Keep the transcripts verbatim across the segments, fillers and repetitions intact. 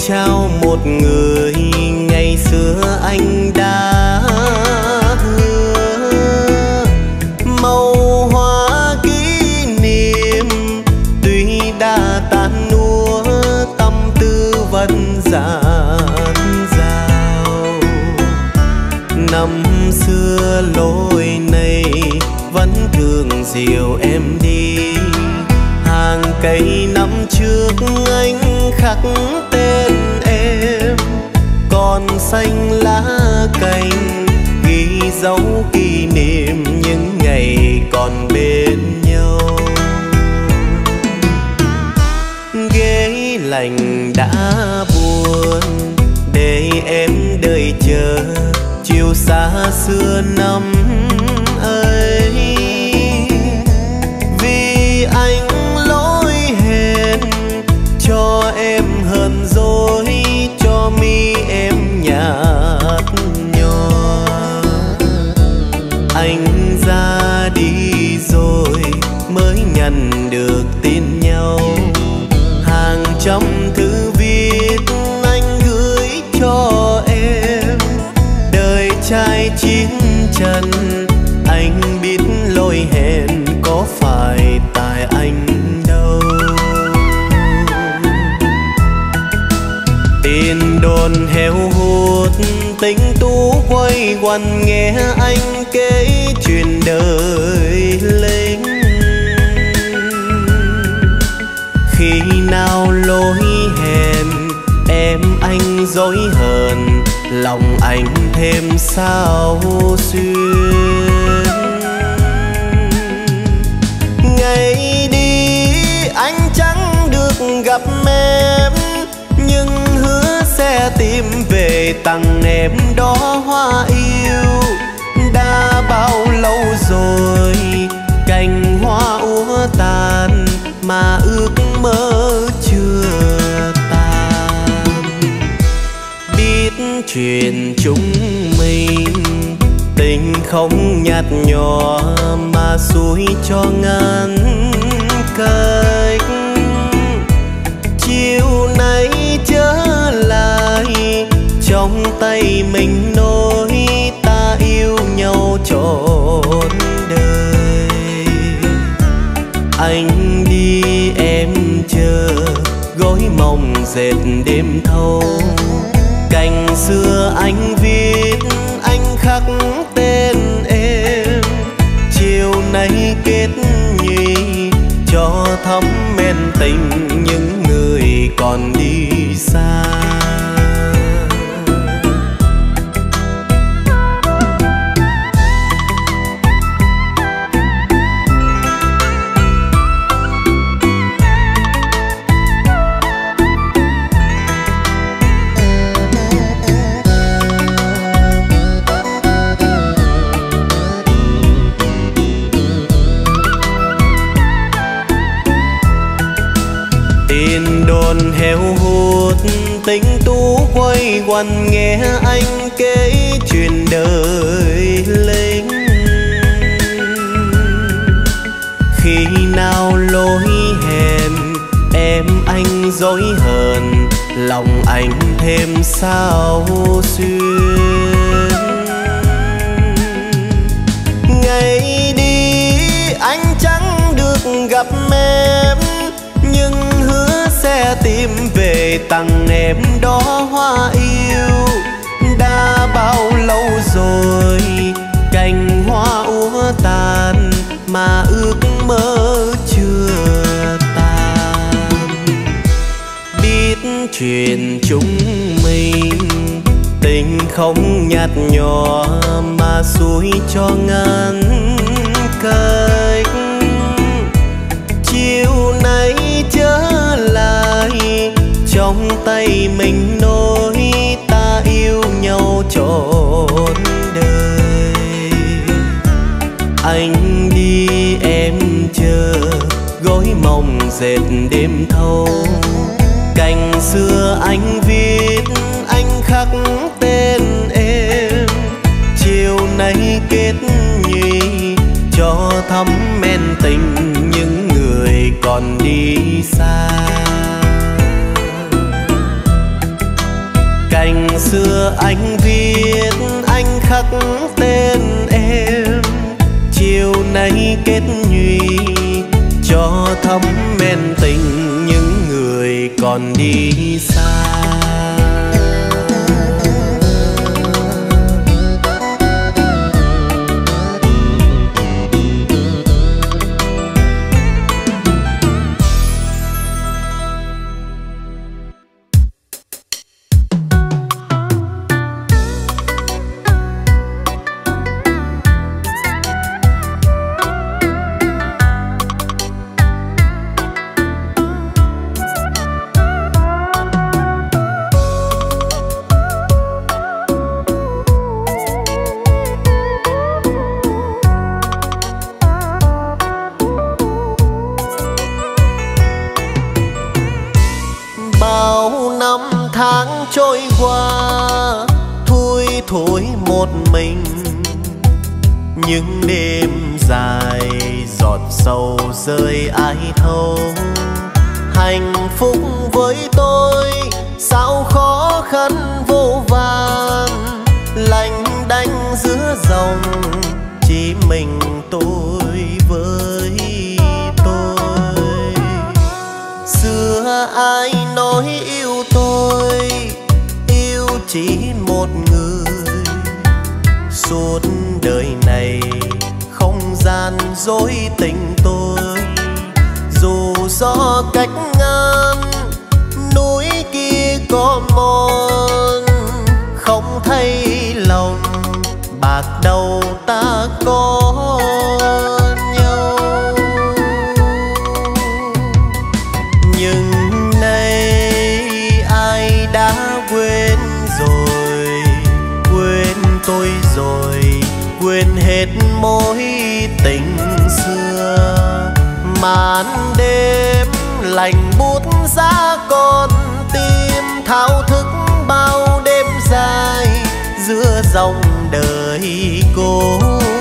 trao một người ngày xưa anh đã hứa. Màu hoa kỷ niệm tuy đã tan úa, tâm tư vẫn dạt dào. Năm xưa lối này vẫn thường dìu em đi, hàng cây năm trước anh khắc tên em, còn xanh lá cành ghi dấu kỷ niệm những ngày còn bên nhau. Ghế lạnh đã buồn để em đợi chờ chiều xa xưa năm ấy, vì anh lỗi hẹn cho em hờn dỗi, cho mi em nhạt nhòa. Anh ra đi rồi mới nhận được tin nhau, hàng trăm thư viết anh gửi cho em. Đời trai chiến trần anh biết lỗi hẹn có phải tại anh đâu. Tin đồn heo hút tình tú quay quần nghe anh kể chuyện đời lính. Khi nào lỗi hẹn em anh dối hờn, lòng anh thêm sao xuyên. Ngày đi anh chẳng được gặp em, nhưng hứa sẽ tìm về tặng em đó hoa yêu. Đã bao lâu rồi cành hoa úa tàn mà ước mơ chưa tan. Biết chuyện chúng mình tình không nhạt nhòa mà xuôi cho ngăn cách. Chiều nay trở lại trong tay mình nói ta yêu nhau trọn đời. Anh đi em chờ gối mộng dệt đêm thâu, cành xưa anh viết anh khắc tên em. Chiều nay kết nhụy cho thắm men tình những người còn đi xa. Heo hút tình tú quay quần nghe anh kể chuyện đời lính. Khi nào lỗi hẹn em anh dối hờn, lòng anh thêm sao xuyên. Ngày đi anh chẳng được gặp em, nhưng hứa sẽ tìm về tặng em đó hoa yêu. Đã bao lâu rồi cành hoa úa tàn mà ước mơ chưa tan. Biết chuyện chúng mình tình không nhạt nhòa mà xuôi cho ngăn cách. Chiều nay trở lại trong tay mình nói ta yêu nhau trọn đời. Anh đi em chờ gối mộng dệt đêm thâu, cành xưa anh viết anh khắc tên em. Chiều nay kết nhụy cho thắm men tình những người còn đi xa. xưa anh viết anh khắc tên em, chiều nay kết nhụy cho thắm men tình những người còn đi xa. Trôi qua thui thối một mình, những đêm dài giọt sầu rơi ai thấu. Hạnh phúc với tôi sao khó khăn vô vàn, lạnh đanh giữa dòng chỉ mình tôi với tôi. Xưa ai nói yêu tôi, chỉ một người, suốt đời này không gian dối tình tôi. Dù do cách ngăn núi kia có mòn, không thấy lòng bạc đầu ta có nhau. Nhưng nay ai đã quên rồi, quên tôi rồi, quên hết mối tình xưa. Màn đêm lạnh buốt giá con tim, thao thức bao đêm dài giữa dòng đời cô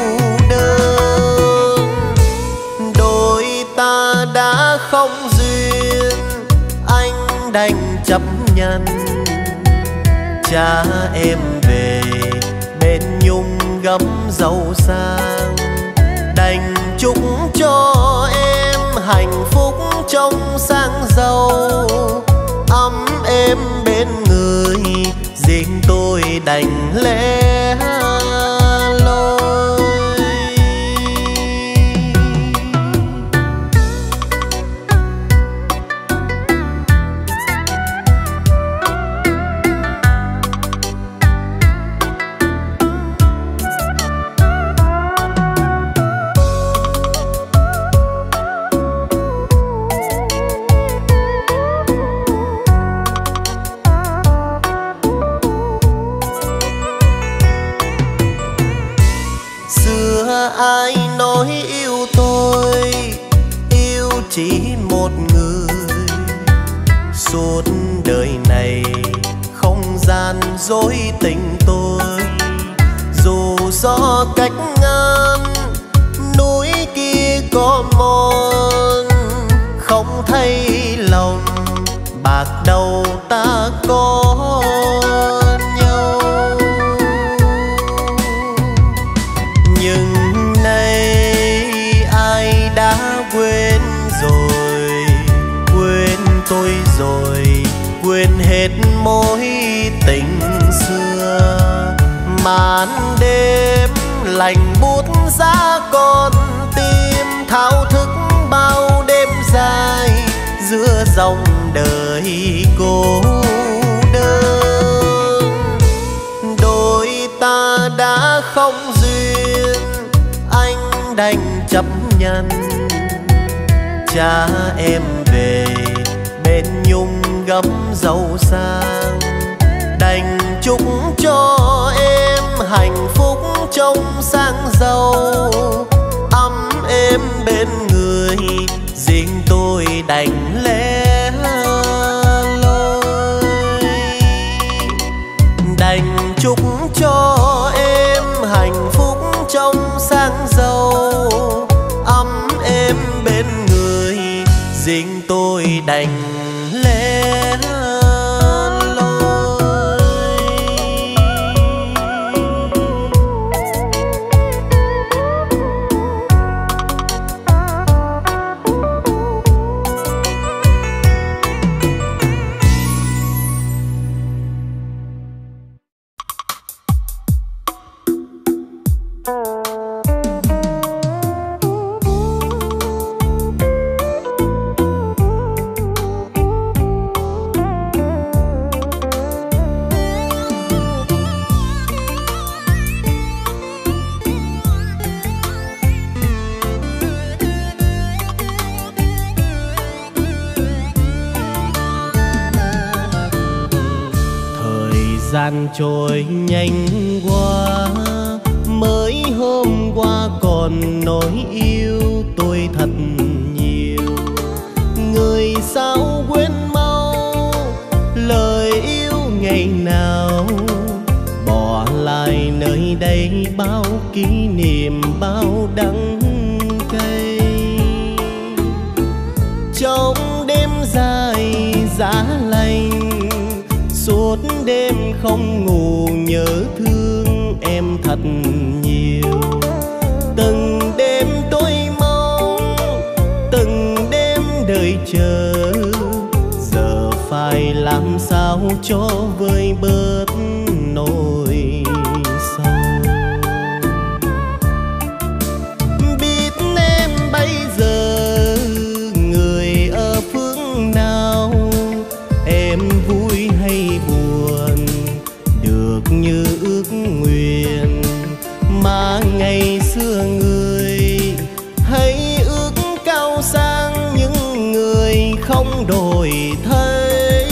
đơn. Đôi ta đã không duyên, anh đành chấp nhận cha em về bên nhung gấm dâu sang. Đành chúc cho em hạnh phúc trong sang giàu, ấm êm bên người, riêng tôi đành lẻ loi. Ai nói yêu tôi, yêu chỉ một người, suốt đời này không gian dối tình tôi. Dù do cách ngăn núi kia có mòn, không thấy lòng bạc đầu ta có nhau. Nhưng quên rồi, quên tôi rồi, quên hết mối tình xưa. Màn đêm lạnh buốt giá con tim, thao thức bao đêm dài giữa dòng đời cô đơn. Đôi ta đã không duyên, anh đành chấp nhận cha em về bên nhung gấm dâu sang. Đành chúc cho em hạnh phúc trong sang giàu, ấm êm bên người, riêng tôi đành lẻ loi. Đành chúc cho em hạnh phúc trong sang giàu, ấm êm bên người, riêng tôi đành lẻ loi. gian trôi nhanh quá, mới hôm qua còn nói yêu tôi thật nhiều. Người sao quên mau lời yêu ngày nào, bỏ lại nơi đây bao kỷ niệm bao đắng cay. Trong đêm dài giá lạnh, suốt đêm không ngủ nhớ thương em thật nhiều. Từng đêm tôi mong, từng đêm đợi chờ, giờ phải làm sao cho vơi bớt nỗi sầu. Biết em bây giờ người ở phương nào, em vui hay buồn được như ước nguyện mà ngày xưa người hãy ước cao sang những người không đổi thay.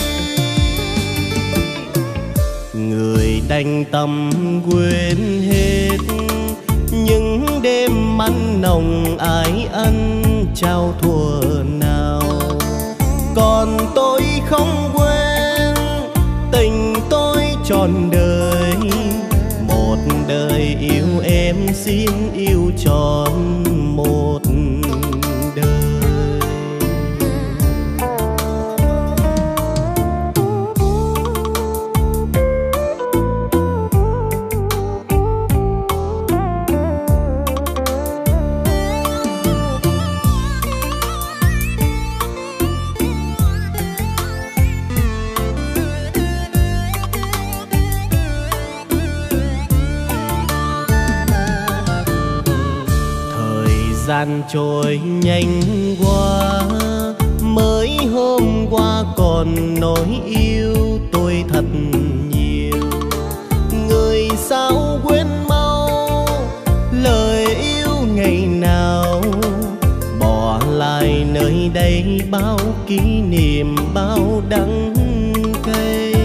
Người đành tâm quên hết những đêm mặn nồng ái ân trao thuở nào. Còn tôi không quên tình tôi trọn đời, một đời yêu em xin yêu trọn một đời. Gian trôi nhanh quá, mới hôm qua còn nói yêu tôi thật nhiều. Người sao quên mau lời yêu ngày nào, bỏ lại nơi đây bao kỷ niệm bao đắng cay.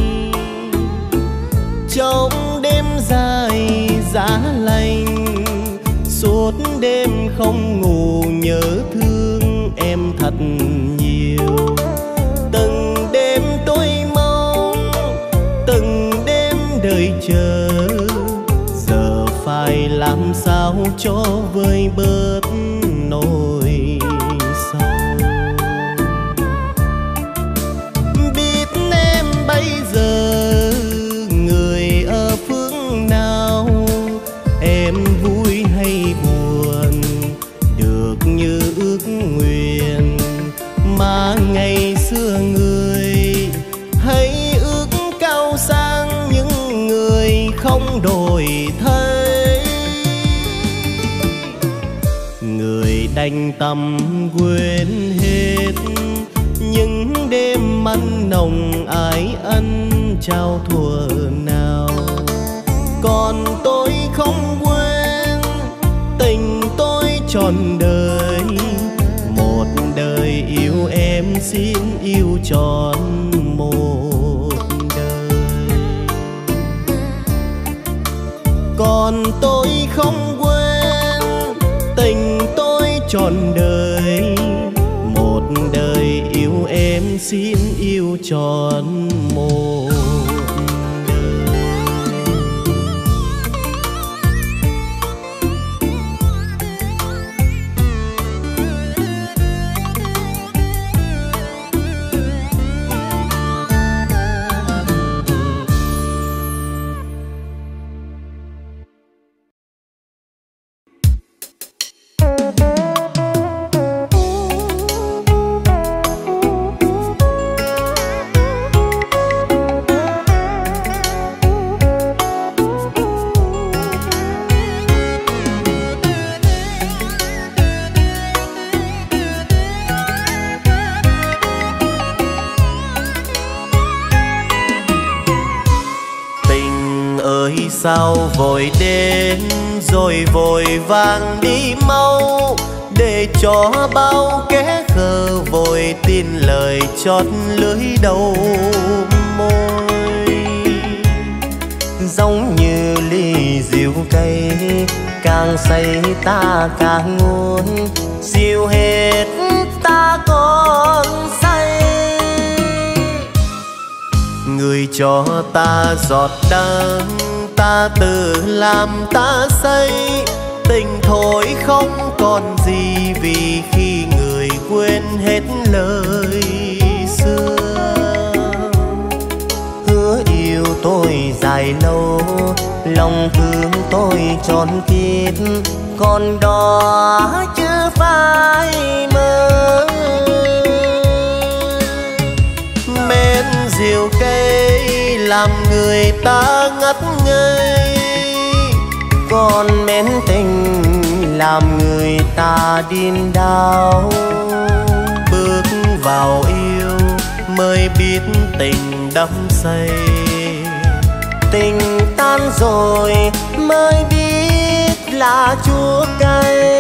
Trong đêm dài giá lạnh, suốt đêm không ngủ nhớ thương em thật nhiều. Từng đêm tôi mong, từng đêm đợi chờ, giờ phải làm sao cho vơi bớt nỗi sầu. Biết em bây giờ người ở phương nào, em vui hay buồn được như ước nguyện mà ngày xưa người hãy ước cao sang những người không đổi thay. Người đành tâm quên hết những đêm mặn nồng ái ân trao thuở nào. Còn tôi không quên tình tôi trọn đời, một đời yêu em xin yêu trọn một đời. Còn tôi không quên tình tôi trọn đời, một đời yêu em xin yêu trọn một. Sao vội đến rồi vội vàng đi mau, để cho bao kẻ khờ vội tin lời chót lưới đầu môi. giống như ly rượu cây, càng say ta càng muốn, rượu hết ta còn say. Người cho ta giọt đắng, ta tự làm ta say, tình thôi không còn gì, vì khi người quên hết lời xưa. Hứa yêu tôi dài lâu, lòng thương tôi tròn kiết, còn đó chứ phải mơ. Mến rượu cây làm người ta ngất ngây, còn mến tình làm người ta điên đau. Bước vào yêu mới biết tình đắm say, tình tan rồi mới biết là chua cay.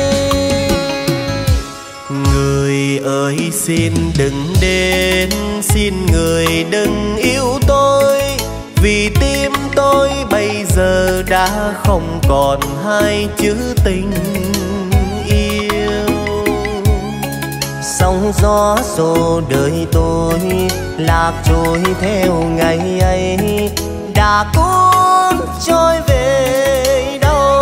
Người ơi xin đừng đến, xin người đừng yêu tôi, vì tim tôi bây giờ đã không còn hai chữ tình yêu. Sóng gió xô đời tôi, lạc trôi theo ngày ấy, đã cuốn trôi về đâu.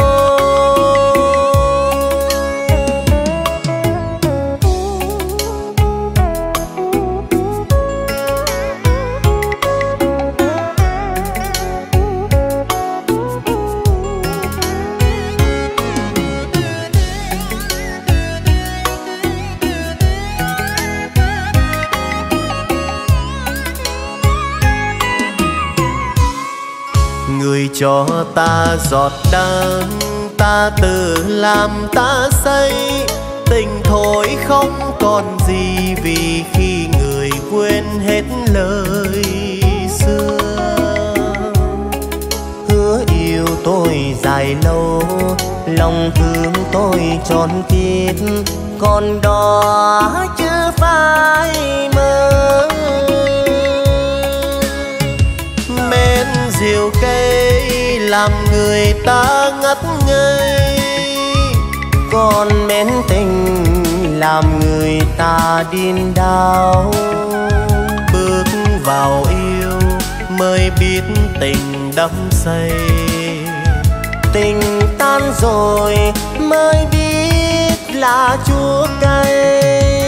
Người cho ta giọt đắng, ta tự làm ta say, tình thôi không còn gì, vì khi người quên hết lời xưa. Hứa yêu tôi dài lâu, lòng thương tôi tròn kiết, còn đó chứ phải mơ. Mến rượu cây làm người ta ngất ngây, còn mến tình làm người ta điên đau. Bước vào yêu mới biết tình đắm say, tình tan rồi mới biết là chua cay.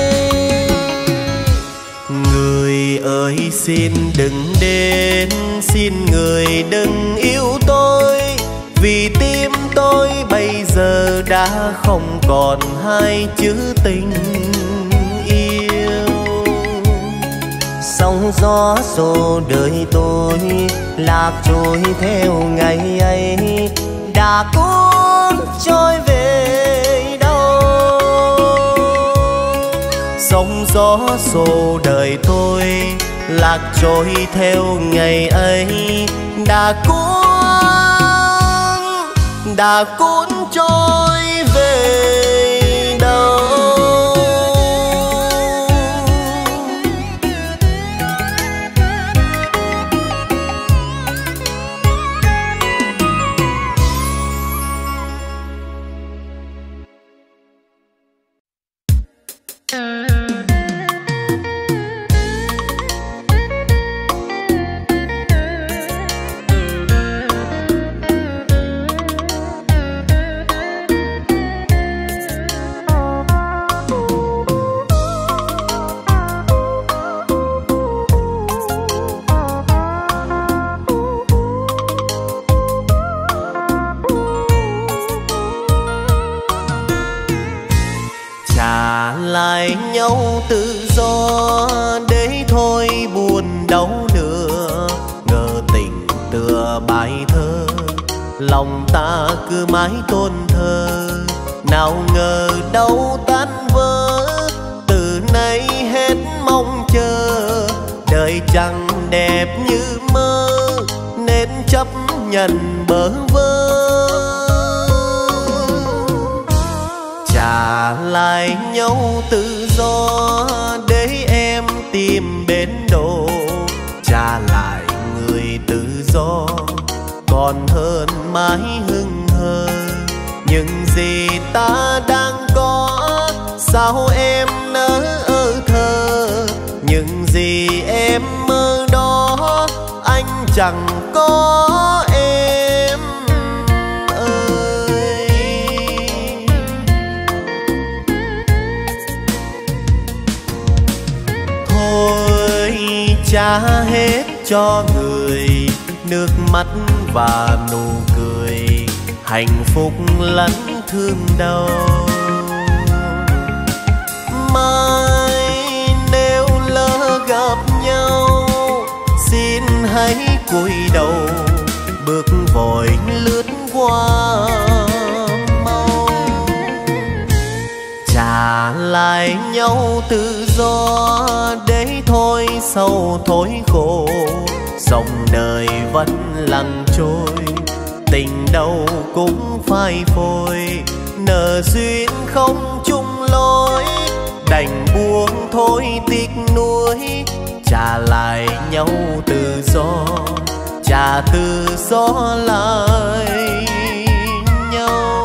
Người ơi xin đừng đến, xin người đừng yêu tôi, vì tim tôi bây giờ đã không còn hai chữ tình yêu. Sóng gió xô đời tôi, lạc trôi theo ngày ấy, đã cuốn trôi về đâu. Sóng gió xô đời tôi, lạc trôi theo ngày ấy, đã cuốn đã cuốn trôi về đâu. Lại nhau tự do để thôi buồn đau nữa, ngờ tình tựa bài thơ, lòng ta cứ mãi tôn thơ. Nào ngờ đâu tan vỡ, từ nay hết mong chờ, đời chẳng đẹp như mơ nên chấp nhận bơ vơ. Trả lại nhau tự do để em tìm bến đỗ, trả lại người tự do mãi hững hờ. Những gì ta đang có sao em nỡ ơ thơ, những gì em mơ đó anh chẳng có em ơi. Thôi trả hết cho người nước mắt và nụ cười, hạnh phúc lẫn thương đau. Mai nếu lỡ gặp nhau xin hãy cúi đầu, bước vội lướt qua mau. Trả lại nhau tự do để thôi sầu thối khổ, dòng đời vẫn lặng trôi, tình đâu cũng phai phôi. Nợ duyên không chung lối, đành buông thôi tiếc nuối. Trả lại nhau tự do, trả tự do lại nhau.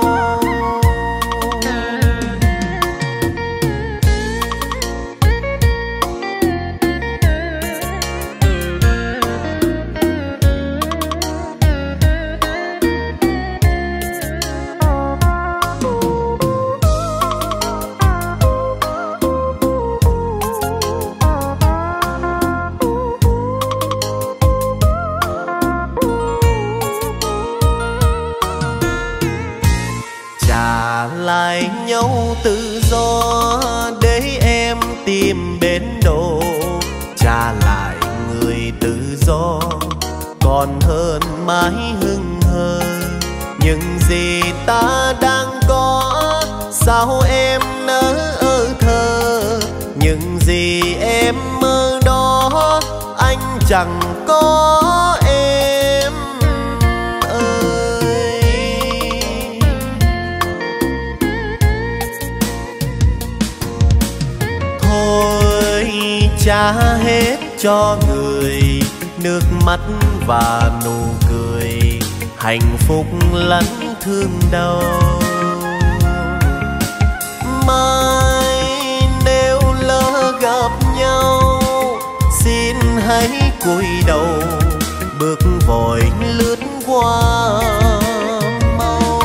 Lại nhau tự do để em tìm bến đỗ, trả lại người tự do còn hơn mãi hững hờ. Những gì ta đang có sao em nỡ ơ thơ, những gì em mơ đó anh chẳng có em ơi. Thôi trả hết cho người nước mắt và nụ cười, hạnh phúc lẫn thương đau. Mai nếu lỡ gặp nhau xin hãy cúi đầu, bước vội lướt qua mau.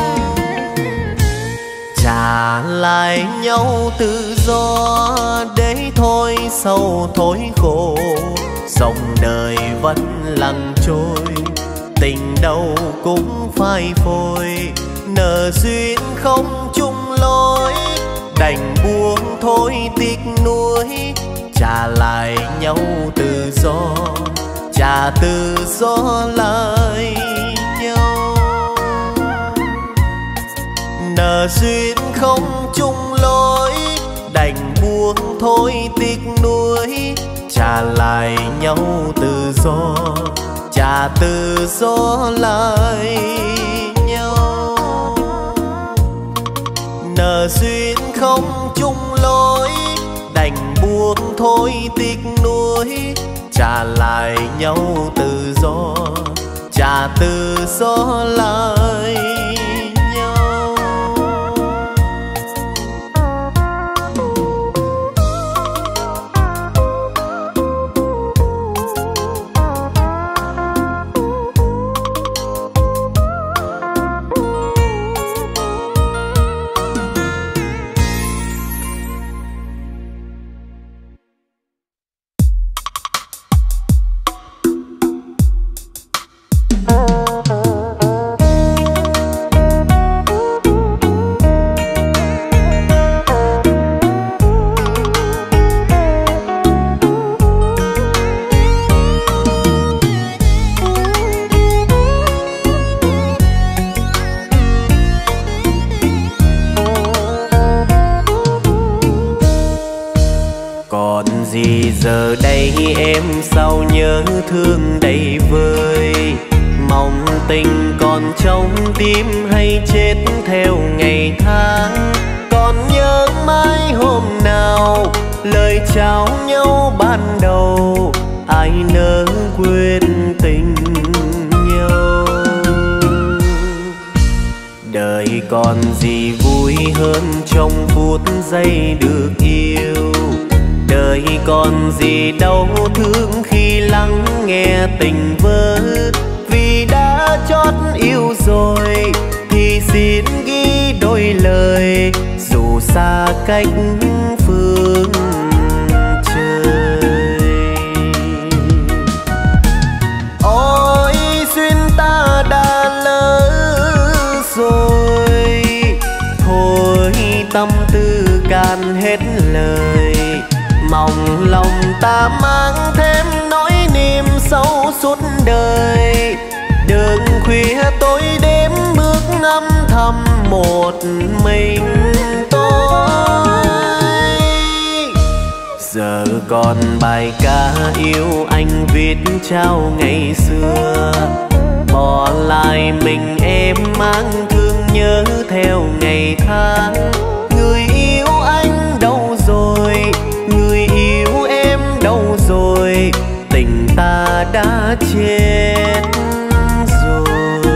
Trả lại nhau tự do để thôi sầu thối khổ, dòng đời vẫn lặng trôi, tình đâu cũng phai phôi. Nợ duyên không chung lối, đành buông thôi tiếc nuối. Trả lại nhau tự do, trả tự do lại nhau. Nợ duyên không chung lối, đành buông thôi tiếc nuối. Trả lại nhau tự do, trả tự do lại nhau. Nợ duyên không chung lối, đành buông thôi tiếc nuối. Trả lại nhau tự do, trả tự do lại nhau. Giờ đây em sao nhớ thương đầy vơi, mong tình còn trong tim hay chết theo ngày tháng. Còn nhớ mãi hôm nào lời chào nhau ban đầu, ai nỡ quên tình nhau. còn gì vui hơn trong phút giây được yêu. Đời còn gì đau thương khi lắng nghe tình vỡ. Vì đã chót yêu rồi thì xin ghi đôi lời, dù xa cách phương trời. Ôi duyên ta đã lỡ rồi, thôi tâm tư cạn hết lời. Mong lòng ta mang thêm nỗi niềm sâu suốt đời. Đường khuya tối đêm bước âm thầm một mình tôi. Giờ còn bài ca yêu anh viết trao ngày xưa, bỏ lại mình em mang thương nhớ theo ngày tháng. Người yêu anh đâu rồi, người yêu em đâu rồi, tình ta đã chết rồi.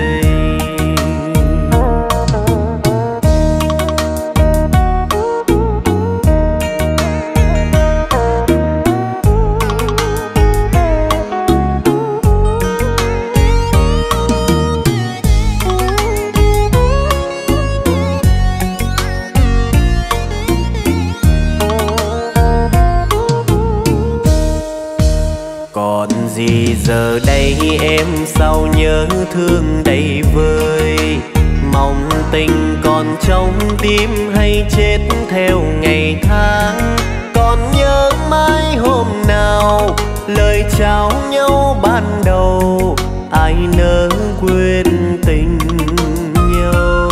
Còn gì giờ đây em sao nhớ thương đầy vơi. Mong tình còn trong tim hay chết theo ngày tháng. Còn nhớ mãi hôm nào lời chào nhau ban đầu, ai nỡ quên tình nhau.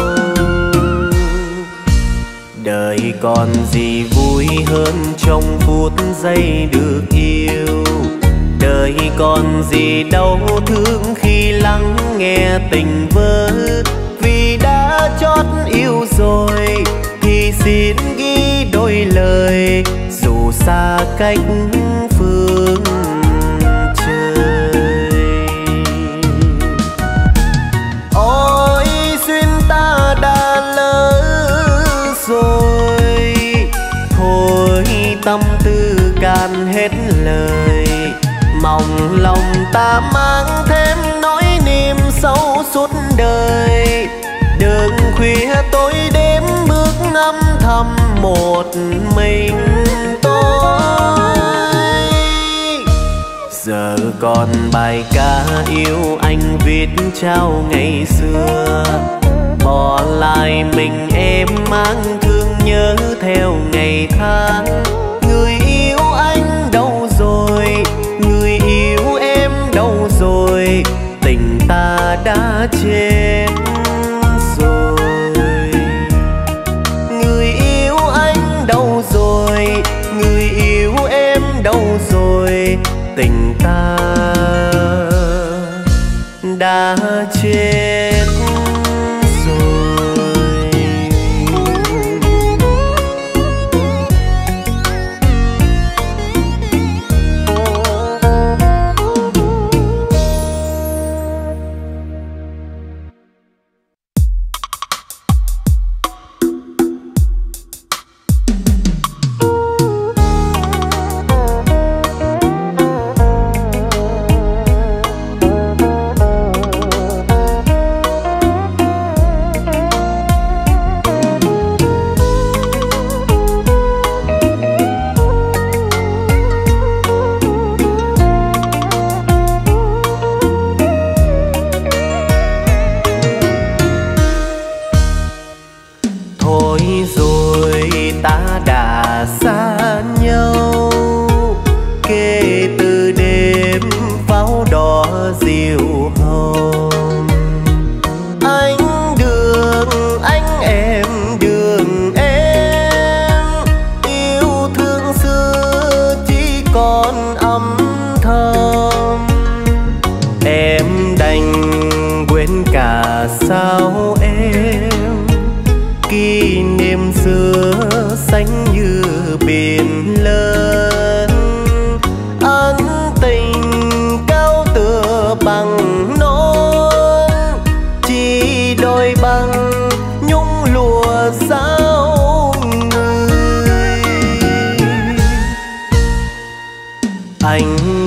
Đời còn gì vui hơn trong phút giây được yêu. Đời còn gì đau thương khi lắng nghe tình vỡ. Vì đã chót yêu rồi thì xin ghi đôi lời, dù xa cách phương trời. Ôi duyên ta đã lỡ rồi, thôi tâm tư cạn hết lời. Mong lòng ta mang thêm nỗi niềm sâu suốt đời. Đường khuya tối đêm bước âm thầm một mình tôi. Giờ còn bài ca yêu anh viết trao ngày xưa, bỏ lại mình em mang thương nhớ theo ngày tháng. Người yêu anh đâu rồi, người yêu em đâu rồi, tình ta đã chết rồi. Người yêu anh đâu rồi, người yêu em đâu rồi, tình ta đã chết rồi.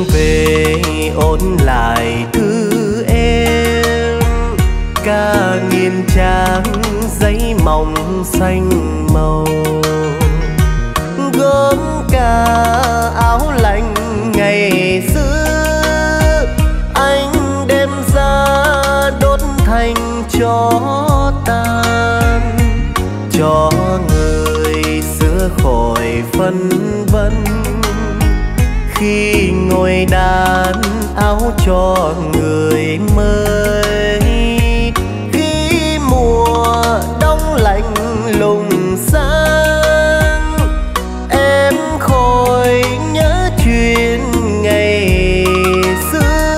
về ôn lại thư em, ca nghìn trang giấy mỏng xanh màu, gốm cả áo lạnh ngày xưa anh đem ra đốt thành cho tàn, cho người xưa khỏi phân vân khi ngồi đàn áo cho người mới. Khi mùa đông lạnh lùng sang em khỏi nhớ chuyện ngày xưa.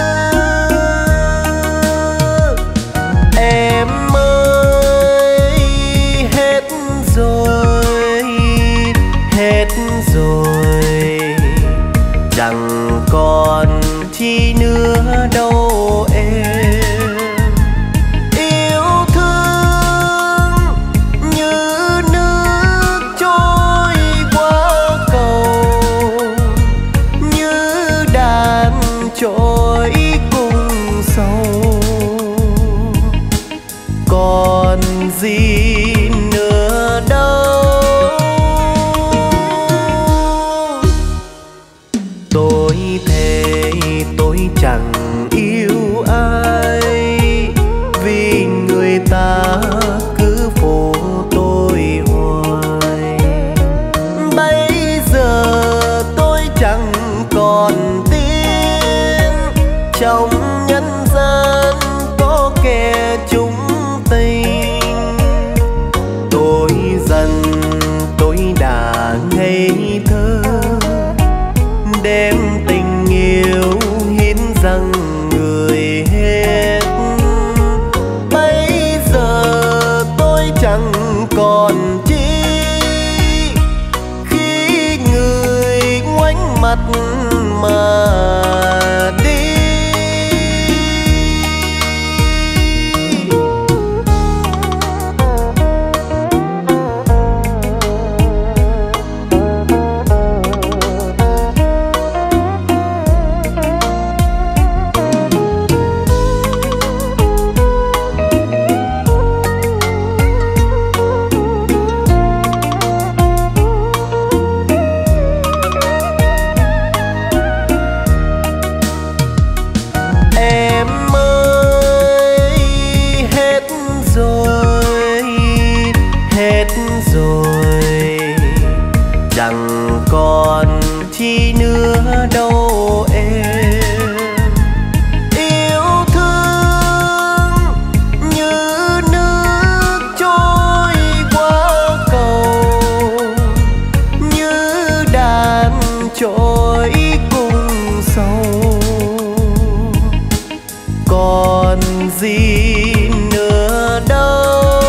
Em ơi hết rồi, hết rồi, chẳng còn chi nữa đâu em. Yêu thương như nước trôi qua cầu, như đàn trôi cùng sâu, còn gì nữa đâu. Tôi thề tôi chẳng yêu ai, vì người ta cứ phụ tôi hoài. Bây giờ tôi chẳng còn tin trong nhân gian có kẻ chung tình. Tôi dần tôi đã ngây thơ, đem tình yêu hiến dâng người hết. Bây giờ tôi chẳng còn chi khi người ngoảnh mặt mà đi. Rồi chẳng còn chi nữa đâu em. Yêu thương như nước trôi qua cầu, như đàn trôi cùng sâu, còn gì nữa đâu.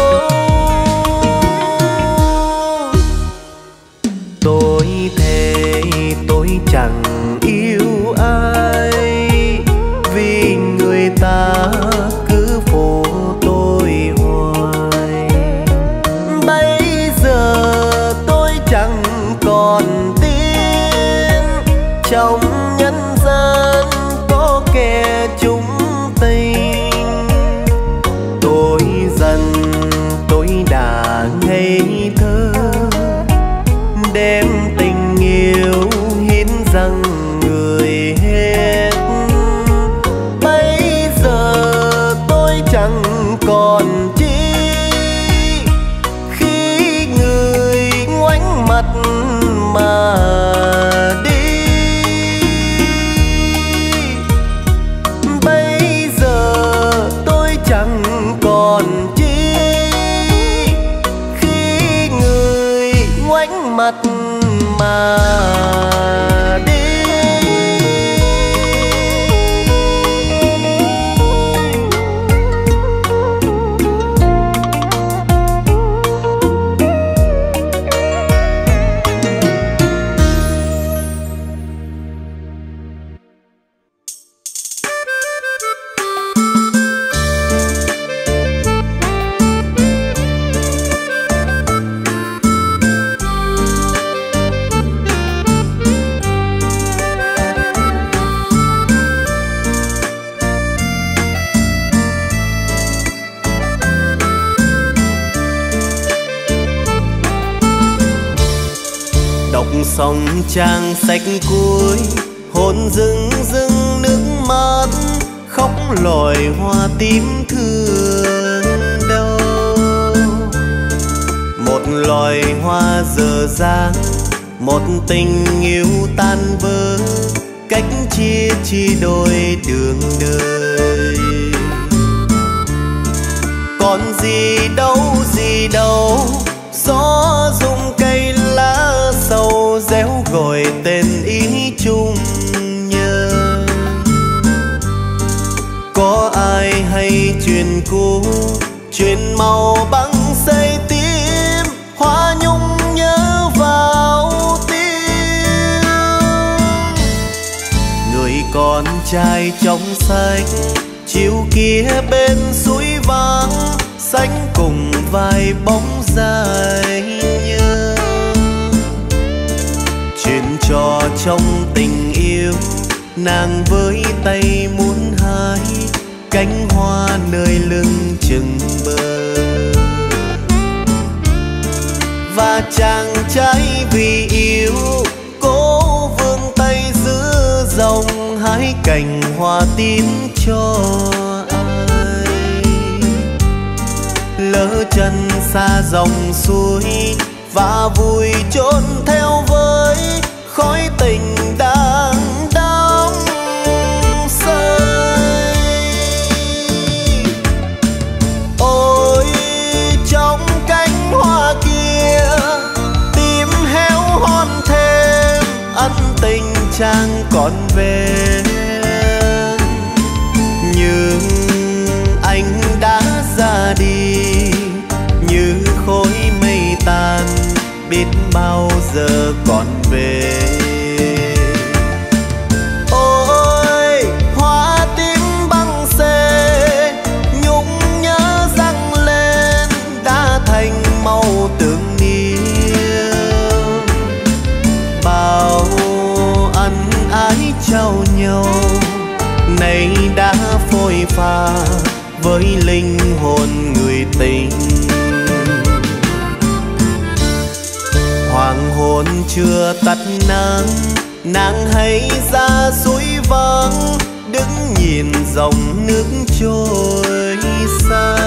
Tôi thề tôi chẳng yêu ai, vì người ta cứ phụ tôi hoài. Bây giờ tôi chẳng còn tin trong nhân gian có kẻ chung tình. Tôi dần tôi đã ngây thơ, đem tình yêu hiến dâng người hết. Bây giờ tôi chẳng còn chi khi người ngoảnh mặt mà đi. Bây giờ sông trang sách cuối, hồn rưng rưng nước mắt, khóc lòi hoa tím thương đâu. Một loài hoa dở dang, một tình yêu tan vỡ, cách chia chỉ đôi đường đời. Còn gì đâu gì đâu, gió rung cây lá sầu réo gọi tên ý chung nhớ. Có ai hay chuyện cũ, chuyện màu băng xây tim, hoa nhung nhớ vào tim. Người con trai trong xanh, chiều kia bên suối vắng, xanh cùng vài bóng dài nhớ. Chuyện trò trong tình yêu, nàng với tay muốn hái cánh hoa nơi lưng chừng bờ. Và chàng trai vì yêu cố vươn tay giữ dòng, hái cành hoa tím cho ai. Lỡ chân xa dòng suối và vui trốn theo với khói tình đang đắm say. Ôi trong cánh hoa kia tim héo hon thêm, ân tình chàng còn về. Nhưng anh đã ra đi như khói mây tan, biết bao giờ còn về. Ôi hoa tím băng xê, nhung nhớ dâng lên đã thành màu tưởng niệm. Bao ân ái trao nhau nay đã phôi pha với linh hồn người tình. Hoàng hôn chưa tắt nắng, nàng hãy ra suối vắng, đứng nhìn dòng nước trôi xa.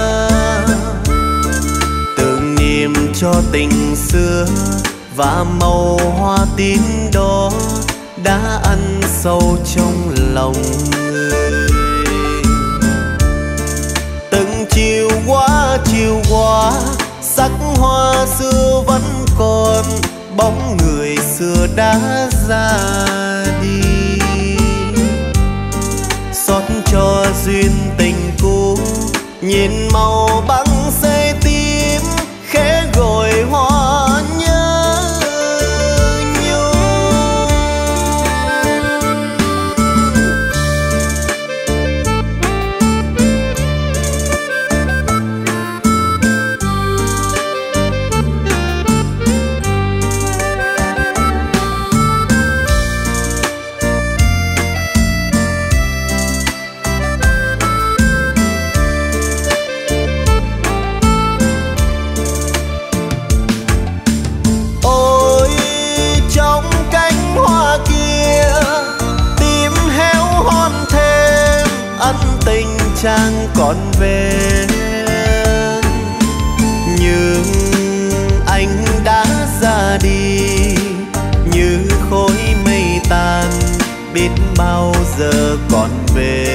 Tưởng niệm cho tình xưa và màu hoa tím đó đã ăn sâu trong lòng người. Từng chiều qua chiều qua, sắc hoa xưa vẫn còn, bóng người xưa đã ra đi. Xót cho duyên tình cũ, nhìn màu băng xê tím, khẽ gọi hoa nhớ nhung. Chàng còn về, nhưng anh đã ra đi như khói mây tan, biết bao giờ còn về.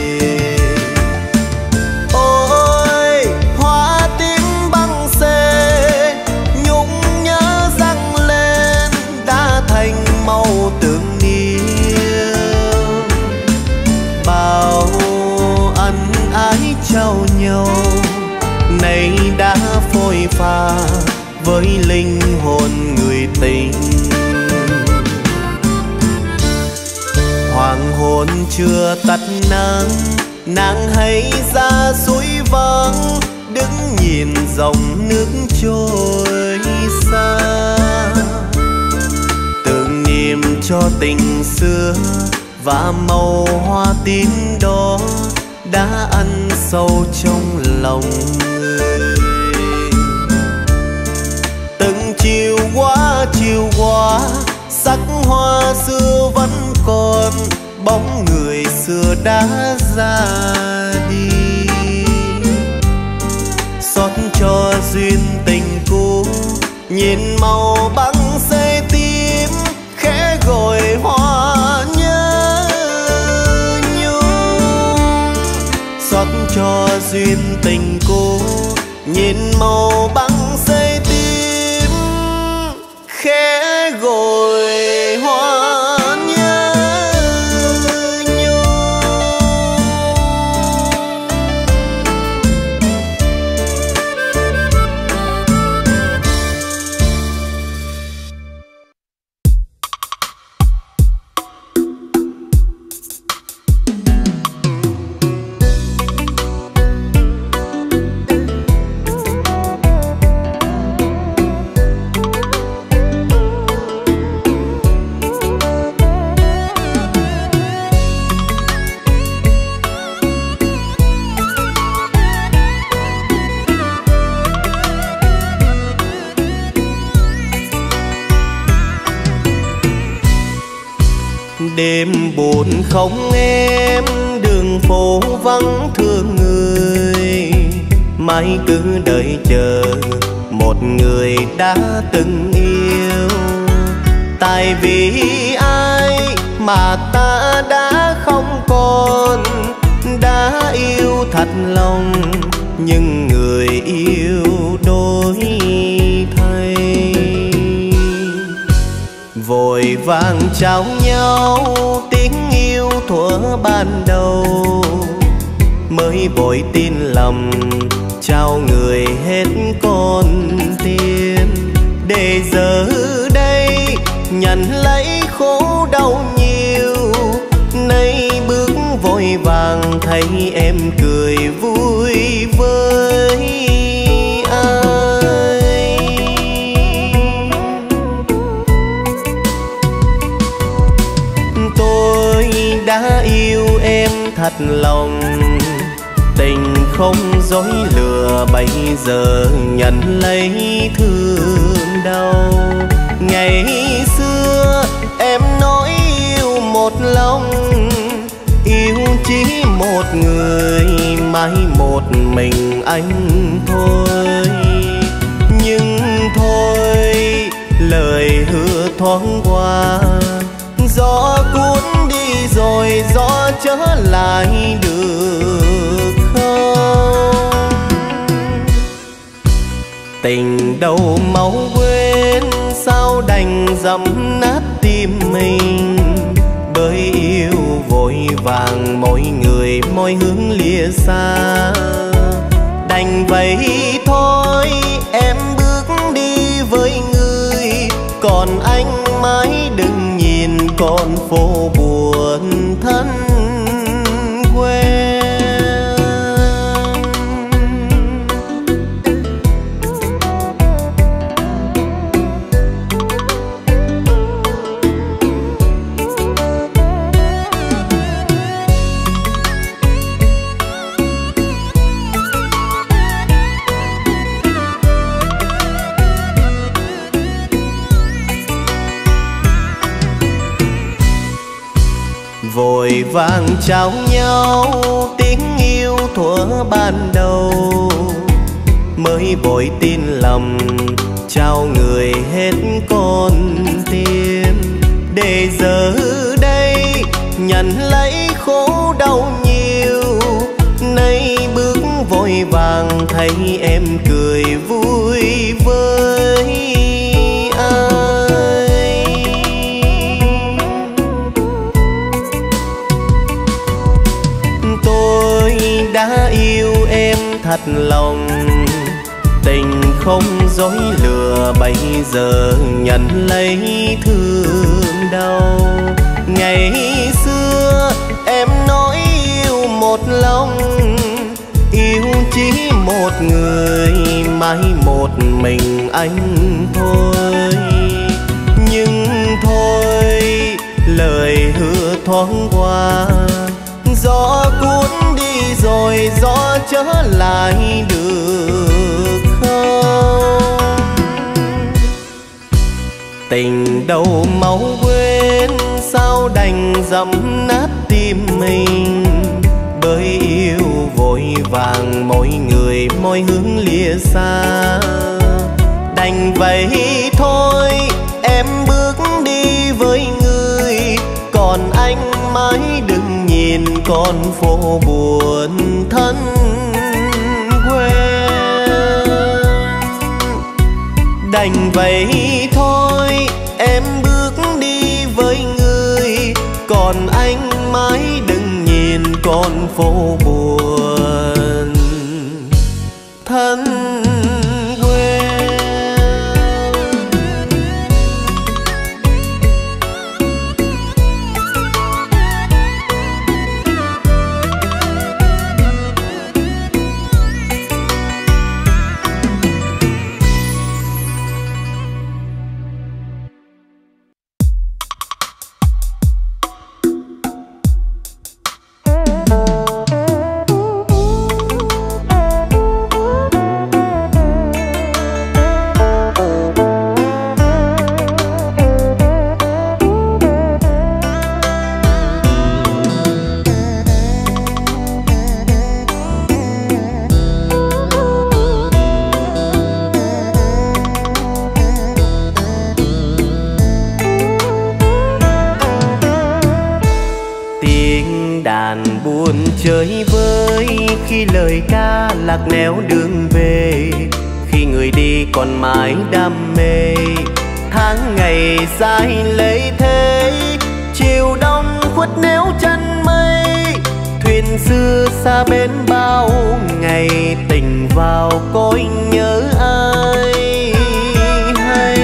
Ôi hoa tím băng xê, nhung nhớ dâng lên đã thành màu tưởng niệm. Bao ái trao nhau nay đã phôi pha với linh hồn người tình. Hoàng hôn chưa tắt nắng, nàng hãy ra suối vắng, đứng nhìn dòng nước trôi xa. Tưởng niệm cho tình xưa và màu hoa tím đó đã ăn sâu trong lòng người. Từng chiều qua chiều qua, sắc hoa xưa vẫn còn, bóng người xưa đã ra đi. Xót cho duyên tình cũ, nhìn màu băng xê tím, khẽ gọi hoa nhớ nhung. Xót cho duyên tình cũ, nhìn màu băng xê tím, khẽ gọi hoa nhớ nhung. Đêm buồn không em, đường phố vắng thương người, mãi cứ đợi chờ một người đã từng yêu. Tại vì ai mà ta đã không còn, đã yêu thật lòng nhưng người yêu đổi thay. Vội vàng trao nhau tiếng yêu thuở ban đầu, mới vội tin lầm trao người hết con tim. Để giờ đây nhận lấy khổ đau nhiều, nay bước vội vàng thấy em cười vui với ai. Tôi đã yêu em thật lòng, tình không dối lừa, bây giờ nhận lấy thương đau. Ngày xưa em nói yêu một lòng, yêu chỉ một người, mãi một mình anh thôi. Nhưng thôi lời hứa thoáng qua, gió cuốn đi rồi gió trở lại được không? Tình đâu mau quên, sao đành dẫm nát tim mình. Bởi yêu vội vàng mỗi người mỗi hướng lìa xa, đành vậy thôi em bước đi với người, còn anh mãi đừng nhìn con phố buồn thân quen. Vội vàng trao nhau tiếng yêu thuở ban đầu, mới vội tin lầm trao người hết con tim. Để giờ đây nhận lấy khổ đau nhiều, nay bước vội vàng thấy em cười vui với ai. Tôi đã yêu em thật lòng, tình không dối lừa, bây giờ nhận lấy thương đau. Ngày xưa em nói yêu một lòng, yêu chỉ một người, mãi một mình anh thôi. Nhưng thôi lời hứa thoáng qua, gió cuốn đi rồi gió trở lại được không? Tình đâu máu quên, sao đành dẫm nát tim mình. Bởi yêu vội vàng, mỗi người mỗi hướng lìa xa. Đành vậy thôi, em bước đi với người, còn anh mãi đừng nhìn con phố buồn thân quen. Đành vậy thôi, em bước đi với người, còn anh mãi đừng nhìn con phố buồn thân quen. Chơi với khi lời ca lạc nẻo đường về, khi người đi còn mãi đam mê. Tháng ngày dài lấy thế, chiều đông khuất néo chân mây. Thuyền xưa xa bến bao ngày, tình vào cõi nhớ ai hay.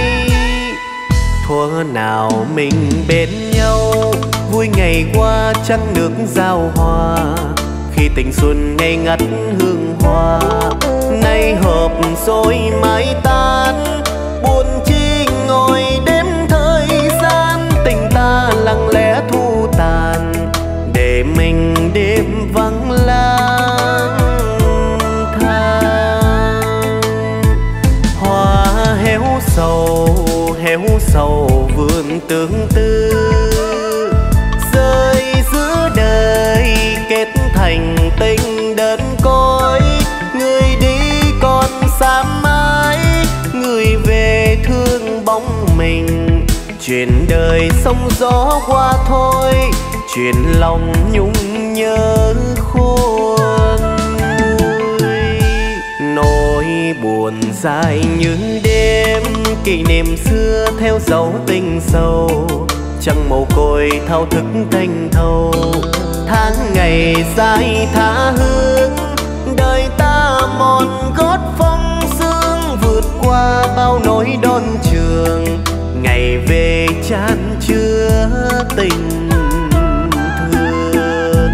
Thuở nào mình bên nhau, vui ngày qua trăng nước giao hòa. Khi tình xuân ngây ngất hương hoa, nay hợp rồi mãi tan. Buồn chi ngồi đêm thời gian, tình ta lặng lẽ thu tàn, để mình đêm vắng lang thang. Hoa héo sầu, héo sầu vườn tương tư, rơi giữa đời kết thành tình đơn côi. Người đi còn xa mãi, người về thương bóng mình. Chuyện đời sóng gió qua thôi, chuyện lòng nhung nhớ khôn nguôi. Nỗi buồn dài như đêm, kỷ niệm xưa theo dấu tình sâu. Trăng mồ côi thao thức thanh thâu, tháng ngày dài tha hương. Đời ta mòn gót phong sương, vượt qua bao nỗi đón trường. Ngày về chan chứa tình thương.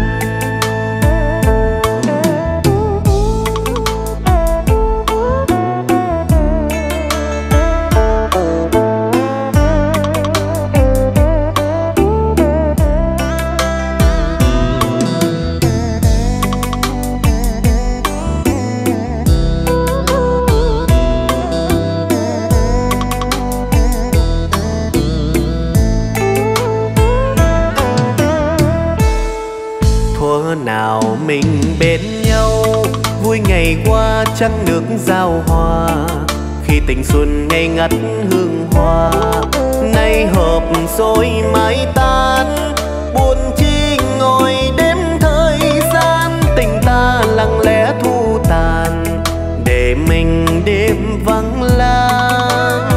Nào mình bên nhau, vui ngày qua trăng nước giao hòa. Khi tình xuân ngây ngất hương hoa, nay hợp rồi mãi tan. Buồn chi ngồi đêm thời gian, tình ta lặng lẽ thu tàn, để mình đêm vắng lang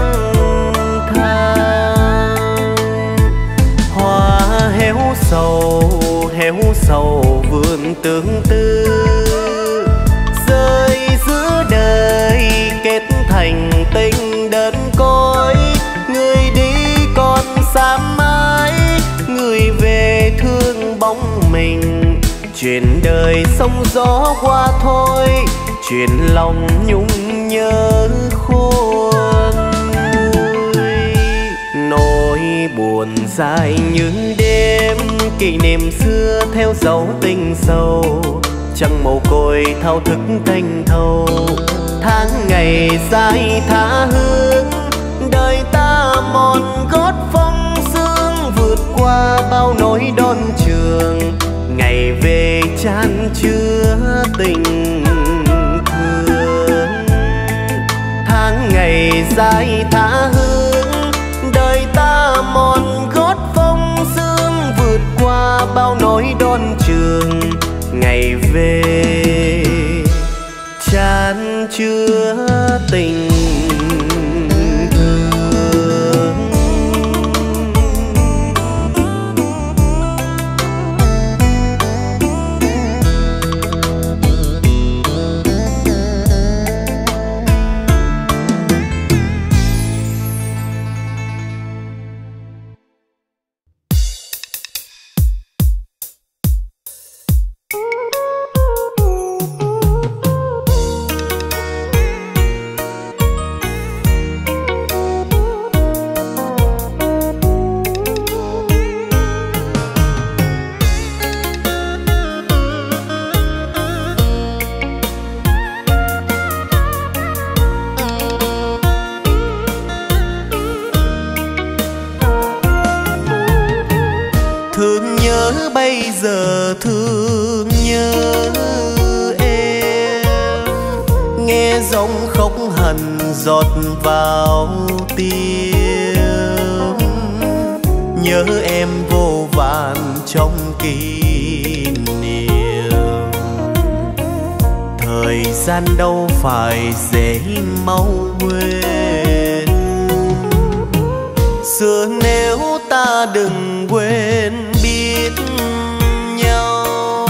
thang. Hoa héo sầu, héo sầu vườn tương tư, rơi giữa đời kết thành tình đơn côi. Người đi còn xa mãi, người về thương bóng mình. Chuyện đời sóng gió qua thôi, chuyện lòng nhung nhớ khôn nguôi. Nỗi buồn dài như đêm, kỷ niệm xưa theo dấu tình sâu. Trăng mồ côi thao thức thanh thâu, tháng ngày dài tha hương. Đời ta mòn gót phong sương vượt qua bao nỗi đón trường, ngày về chan chứa tình thương. Tháng ngày dài tha hương, đời ta mòn gót phong sương vượt qua bao nỗi đón trường, ngày về chan chứa tình thương. Thương nhớ bây giờ thương nhớ em, nghe giọng khóc hằn giọt vào tim. Nhớ em vô vàn trong kỷ niệm, thời gian đâu phải dễ mau quên. Xưa nếu ta đừng quên biết nhau,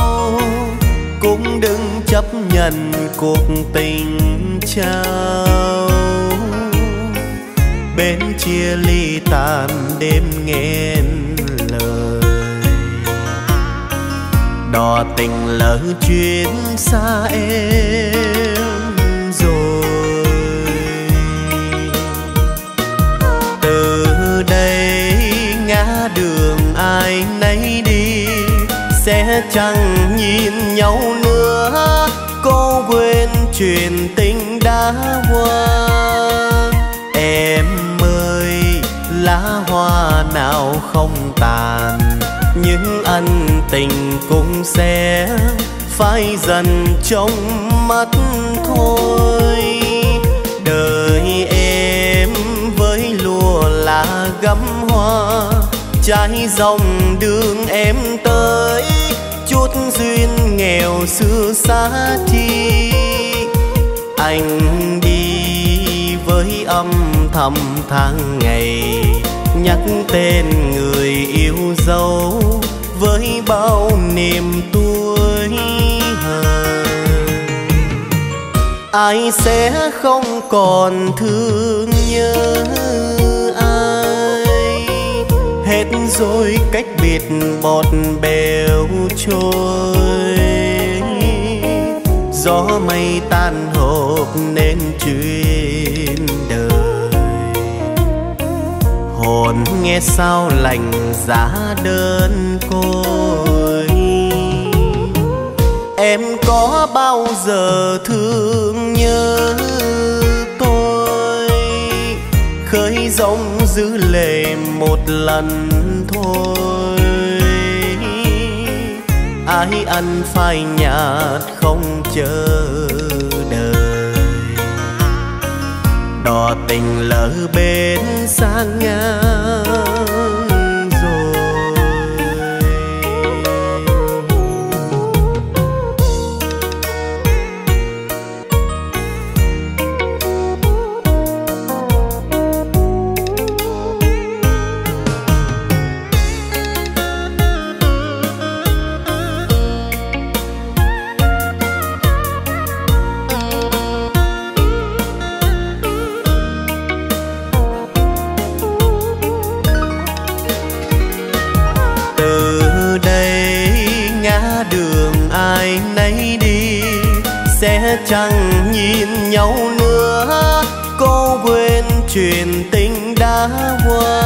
cũng đừng chấp nhận cuộc tình trao. Bên chia ly tàn đêm nghẹn lời, đò tình lỡ chuyến xa em rồi. Từ đây ngã đường ai nấy đi, sẽ chẳng nhìn nhau nữa. Cô quên chuyện tình đã qua. Em ơi, lá hoa nào không tàn, những ân tình cũng sẽ phai dần trong mắt thôi. Đời em với lúa là gấm hoa, trái dòng đường em tới, chút duyên nghèo xưa xa chi. Anh đi với âm thầm tháng ngày, nhắc tên người yêu dấu với bao niềm tuổi hờn. Ai sẽ không còn thương nhớ ai, hết rồi cách biệt bọt bèo trôi. Gió mây tan hộp nên chuyện đời, hồn nghe sao lạnh giá đơn côi. Em có bao giờ thương nhớ tôi, khơi dòng giữ lệ một lần thôi. Ai ăn phai nhạt không chờ đợi, đò tình lỡ bên xa ngang rồi. Ai nấy đi, sẽ chẳng nhìn nhau nữa. Cô quên chuyện tình đã qua.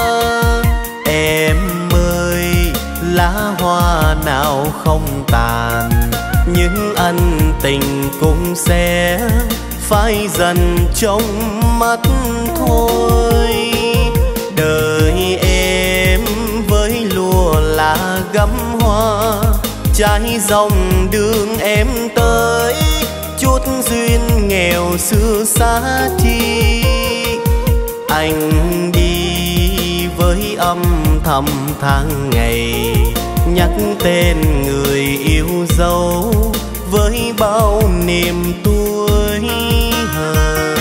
Em ơi, lá hoa nào không tàn, những ân tình cũng sẽ phai dần trong mắt thôi. đời em với lúa là gấm hoa, trái dòng đường em tới chút duyên nghèo xưa xa chi. Anh đi với âm thầm tháng ngày, nhắc tên người yêu dấu với bao niềm tuổi hờn.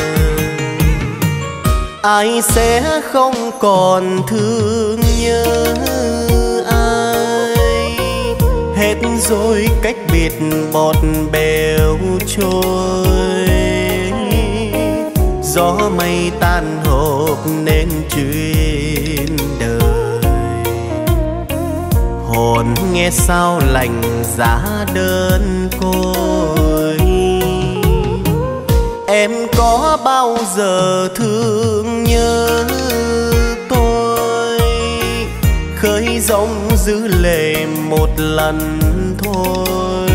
Ai sẽ không còn thương nhớ ai, hết rồi cách biệt bọt bèo trôi. Gió mây tan hộp nên chuyện đời, hồn nghe sao lạnh giá đơn côi. Em có bao giờ thương nhớ tôi, khơi dòng giữ lệ một lần thôi.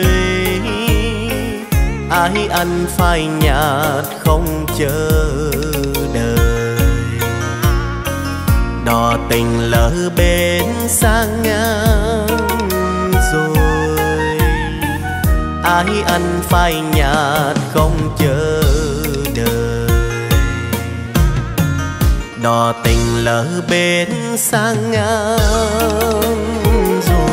Ai ăn phai nhạt không chờ đợi, đò tình lỡ bến sang ngang rồi. Ai ăn phai nhạt không chờ đợi, đò tình lỡ bến sang ngang rồi.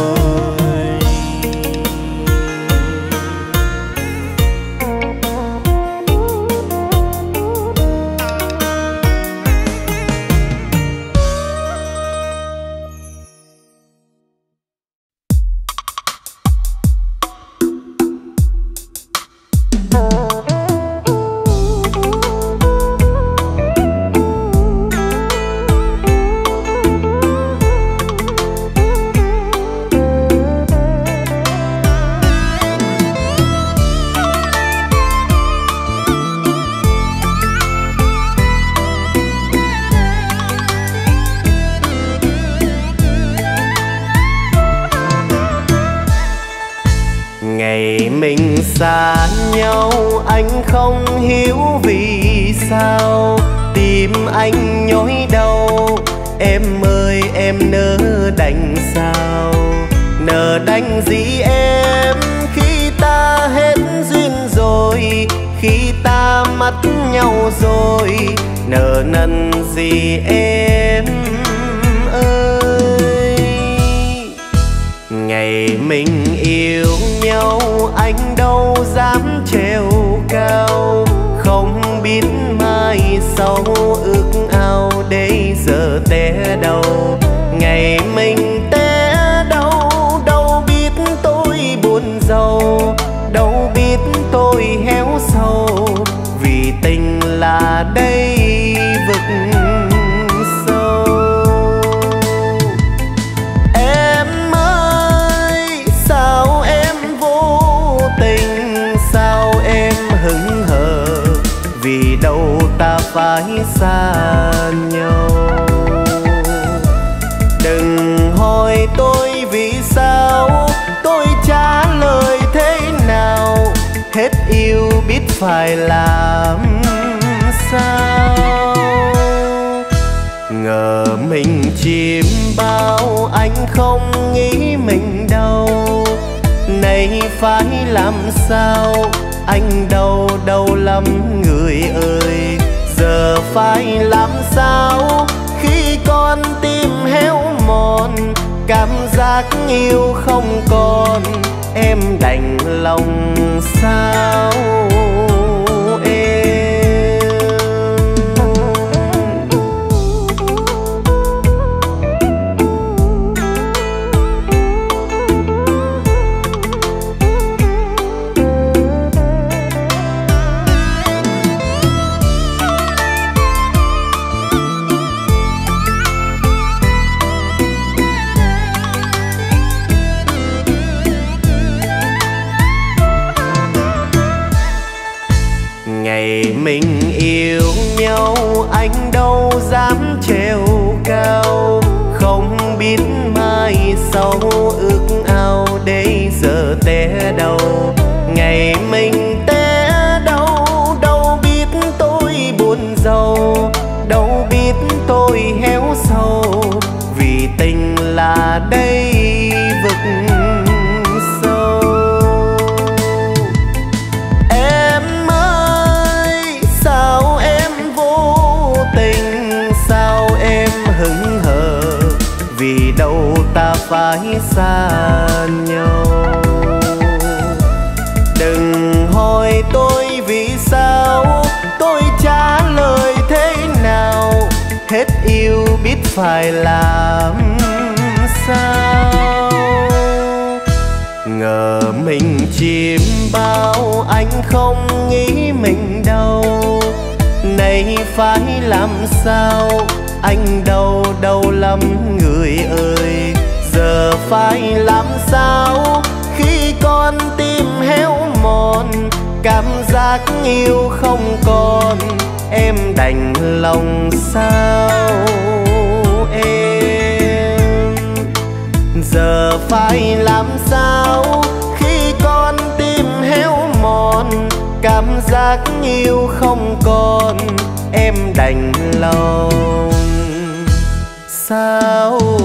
Xa nhau anh không hiểu vì sao tim anh nhói đau. Em ơi em nỡ đành sao, nỡ đành gì em khi ta hết duyên rồi, khi ta mất nhau rồi, nỡ nần gì em ơi. Ngày mình yêu nhau anh đâu dám trèo cao, không biết mai sau ước ao đây giờ té đâu. Ngày mình té đâu, đâu biết tôi buồn giàu, đâu biết tôi héo sâu, vì tình là đây vực sâu. Em ơi sao em vô tình, sao em hững hờ, vì đâu ta phải xa nhau. Đừng hỏi tôi vì sao, tôi trả lời thế nào, hết yêu biết phải làm sao. Ngờ mình chìm bao anh không nghĩ mình đâu, này phải làm sao anh đau đau lắm người ơi. Giờ phải làm sao khi con tim héo mòn, cảm giác yêu không còn, em đành lòng sao em. Ngày mình yêu nhau anh đâu dám trèo cao, không biết mai sau ước ao đây giờ té đâu. Ngày mình té đâu, đâu biết tôi buồn giàu, đâu biết tôi phải làm sao. Ngờ mình chim bao anh không nghĩ mình đâu, nay phải làm sao anh đau đau lắm người ơi. Giờ phải làm sao khi con tim héo mòn, cảm giác yêu không còn, em đành lòng sao em. Giờ phải làm sao khi con tim héo mòn, cảm giác yêu không còn, em đành lòng sao